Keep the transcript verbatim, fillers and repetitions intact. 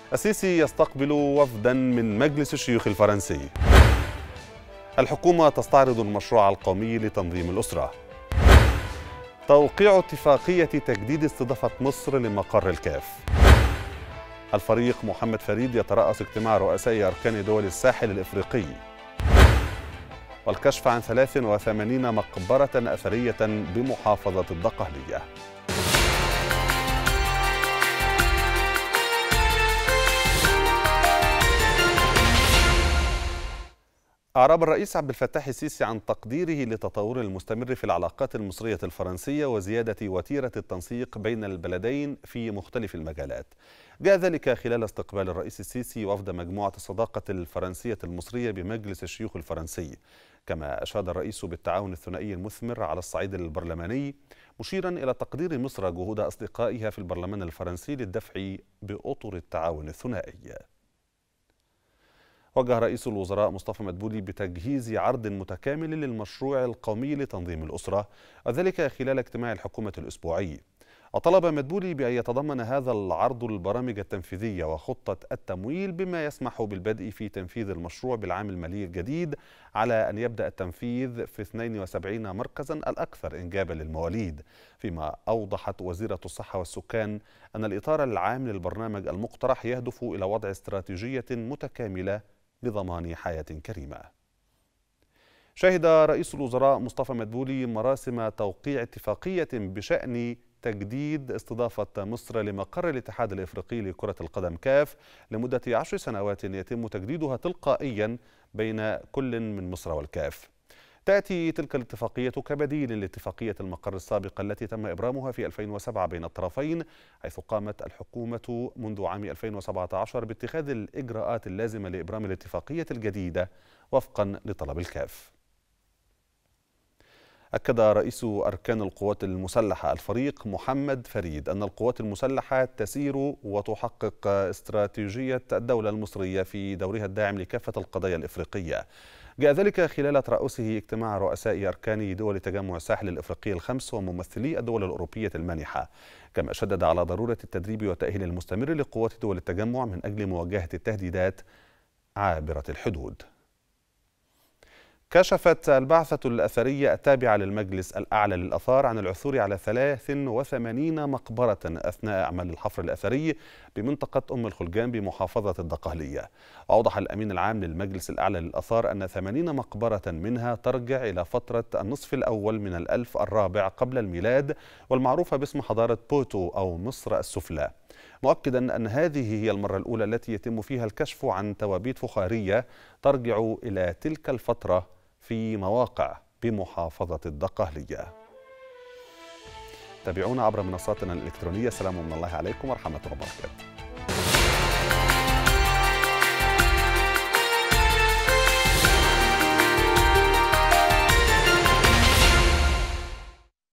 السيسي يستقبل وفدا من مجلس الشيوخ الفرنسي. الحكومة تستعرض المشروع القومي لتنظيم الأسرة. توقيع اتفاقية تجديد استضافة مصر لمقر الكاف. الفريق محمد فريد يترأس اجتماع رؤساء أركان دول الساحل الإفريقي. والكشف عن ثلاث وثمانين مقبرة أثرية بمحافظة الدقهلية. أعرب الرئيس عبد الفتاح السيسي عن تقديره للتطور المستمر في العلاقات المصرية الفرنسية وزيادة وتيرة التنسيق بين البلدين في مختلف المجالات. جاء ذلك خلال استقبال الرئيس السيسي وفد مجموعة الصداقة الفرنسية المصرية بمجلس الشيوخ الفرنسي. كما أشاد الرئيس بالتعاون الثنائي المثمر على الصعيد البرلماني، مشيرا إلى تقدير مصر جهود أصدقائها في البرلمان الفرنسي للدفع بأطر التعاون الثنائي. وجه رئيس الوزراء مصطفى مدبولي بتجهيز عرض متكامل للمشروع القومي لتنظيم الأسرة، وذلك خلال اجتماع الحكومة الأسبوعي. وطلب مدبولي بأن يتضمن هذا العرض البرامج التنفيذية وخطة التمويل بما يسمح بالبدء في تنفيذ المشروع بالعام المالي الجديد، على أن يبدأ التنفيذ في اثنين وسبعين مركزا الأكثر إنجابا للمواليد. فيما أوضحت وزيرة الصحة والسكان أن الإطار العام للبرنامج المقترح يهدف إلى وضع استراتيجية متكاملة لضمان حياة كريمة. شهد رئيس الوزراء مصطفى مدبولي مراسم توقيع اتفاقية بشأن تجديد استضافة مصر لمقر الاتحاد الإفريقي لكرة القدم كاف لمدة عشر سنوات يتم تجديدها تلقائيا بين كل من مصر والكاف. تأتي تلك الاتفاقية كبديل لاتفاقية المقر السابقة التي تم إبرامها في ألفين وسبعة بين الطرفين، حيث قامت الحكومة منذ عام ألفين وسبعة عشر باتخاذ الإجراءات اللازمة لإبرام الاتفاقية الجديدة وفقا لطلب الكاف. أكد رئيس أركان القوات المسلحة الفريق محمد فريد أن القوات المسلحة تسير وتحقق استراتيجية الدولة المصرية في دورها الداعم لكافة القضايا الإفريقية. جاء ذلك خلال ترأسه اجتماع رؤساء أركان دول تجمع الساحل الإفريقي الخمس وممثلي الدول الأوروبية المانحة. كما شدد على ضرورة التدريب والتأهيل المستمر لقوات دول التجمع من أجل مواجهة التهديدات عابرة الحدود. كشفت البعثة الأثرية التابعة للمجلس الأعلى للآثار عن العثور على ثلاث وثمانين مقبرة أثناء أعمال الحفر الأثري بمنطقة أم الخلجان بمحافظة الدقهلية. وأوضح الأمين العام للمجلس الأعلى للآثار أن ثمانين مقبرة منها ترجع إلى فترة النصف الأول من الألف الرابع قبل الميلاد، والمعروفة باسم حضارة بوتو أو مصر السفلى، مؤكدا أن هذه هي المرة الأولى التي يتم فيها الكشف عن توابيت فخارية ترجع إلى تلك الفترة في مواقع بمحافظة الدقهلية. تابعونا عبر منصاتنا الإلكترونية. سلام من الله عليكم ورحمة الله وبركاته.